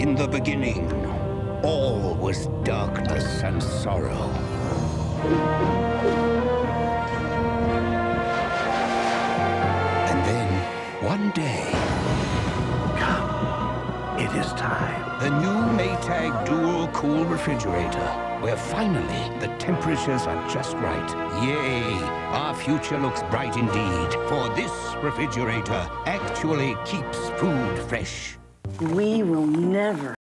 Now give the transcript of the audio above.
In the beginning, all was darkness and sorrow. And then, one day... Come, it is time. The new Maytag dual cool refrigerator, where finally the temperatures are just right. Yay! Our future looks bright indeed, for this refrigerator actually keeps food fresh. We will never